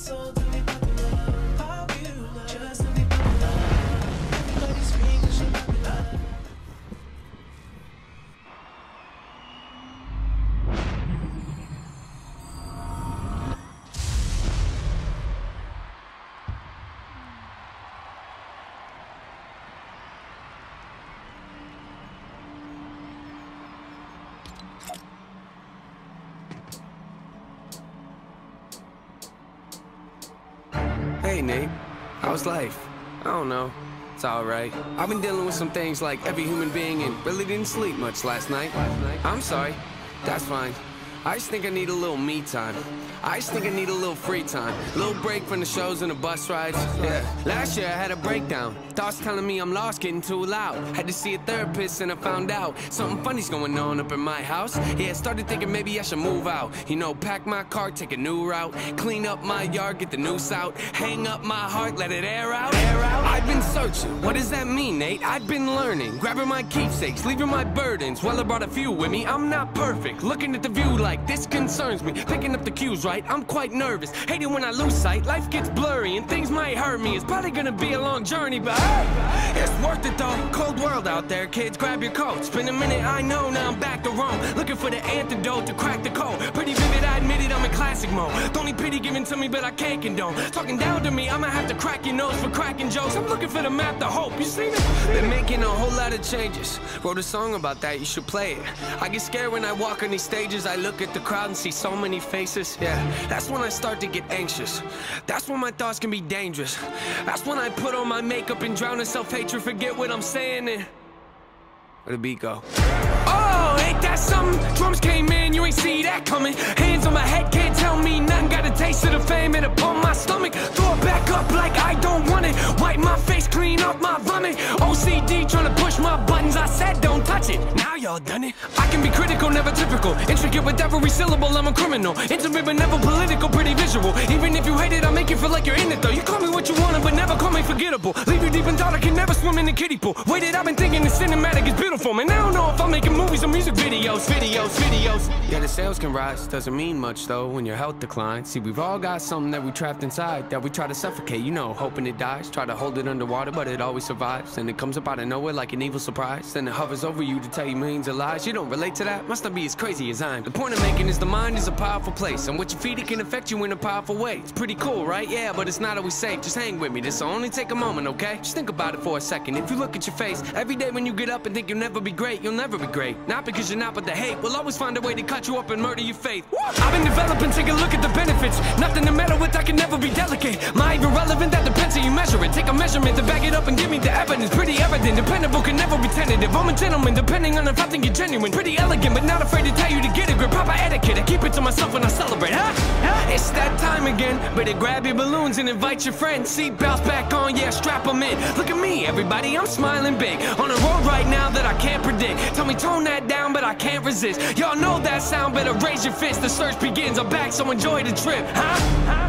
Hey, Nate. How's life? I don't know. It's alright. I've been dealing with some things like every human being and really didn't sleep much last night. I'm sorry. That's fine. I just think I need a little me time. I just think I need a little free time. A little break from the shows and the bus rides. Yeah. Last year I had a breakdown. Thoughts telling me I'm lost, getting too loud. Had to see a therapist and I found out something funny's going on up in my house. Yeah, started thinking maybe I should move out. You know, pack my car, take a new route. Clean up my yard, get the noose out. Hang up my heart, let it air out. I've been searching. What does that mean, Nate? I've been learning. Grabbing my keepsakes, leaving my burdens. Well, I brought a few with me. I'm not perfect. Looking at the view like this concerns me. Picking up the cues right, I'm quite nervous. Hate it when I lose sight, life gets blurry and things might hurt me. It's probably gonna be a long journey, but hey, it's worth it though. Cold world out there, kids, grab your coat. It's been a minute, I know, now I'm back to Rome. Looking for the antidote to crack the code. Pretty vivid, I admit it, I'm in classic mode. Don't need pity given to me, but I can't condone. Talking down to me, I'ma have to crack your nose for cracking jokes. I'm looking for the map to hope, you seen it? Been making a whole lot of changes. Wrote a song about that, you should play it. I get scared when I walk on these stages. I look at the crowd and see so many faces. Yeah, that's when I start to get anxious. That's when my thoughts can be dangerous. That's when I put on my makeup and drown in self-hatred. Forget what I'm saying and where'd the beat go? Oh, ain't that something? Drums came in, you ain't see that coming. Hands on my head, can't tell me nothing. Got a taste of the fame and upon my stomach. Throw it back up like I don't want it. Wipe my face, clean up my vomit. OCD trying to push my buttons. I said don't touch it, now y'all done it. I can be critical, never typical. Intricate with every syllable, I'm a criminal. Intimate but never political, pretty visual. Even if you hate it, I'll make you feel like you're in it though. You call me what you wanted, but never call me forgettable. Leave you deep in thought, I can never swim in the kiddie pool. Waited, I've been thinking the cinematic is beautiful. Man, I don't know if I'm making movies or music videos. Yeah, the sales can rise, doesn't mean much though when your health declines. See, we've all got something that we trapped inside that we try to suffocate, you know, hoping it dies. Try to hold it underwater, but it always survives. And it comes up out of nowhere like an evil surprise. Then it hovers over you to tell you millions of lies. You don't relate to that? Must not be as crazy as I'm. The point I'm making is the mind is a powerful place, and what you feed it can affect you in a powerful way. It's pretty cool, right? Yeah, but it's not always safe. Just hang with me, this'll only take a moment, okay? Just think about it for a second. If you look at your face every day when you get up and think you'll never be great, you'll never be great. Not because you're not, but the hate will always find a way to cut you up and murder your faith. I've been developing, take a look at the benefits. Nothing to meddle with, I can never be delicate. My irrelevant, that depends how you measure it. Take a measurement to back it up and give me the evidence. Pretty evident, dependable, can never be tentative. I'm a gentleman, depending on if I think you're genuine. Pretty elegant, but not afraid to tell you to get a grip. Proper etiquette, I keep it to myself when I celebrate. It's that time again. Better grab your balloons and invite your friends. Seatbelts back on, yeah, strap them in. Look at me, everybody, I'm smiling big. On a road right now that I can't predict. Tell me tone that down, but I can't resist. Y'all know that sound, better raise your fist. The search begins, I'm back, so enjoy the trip, huh?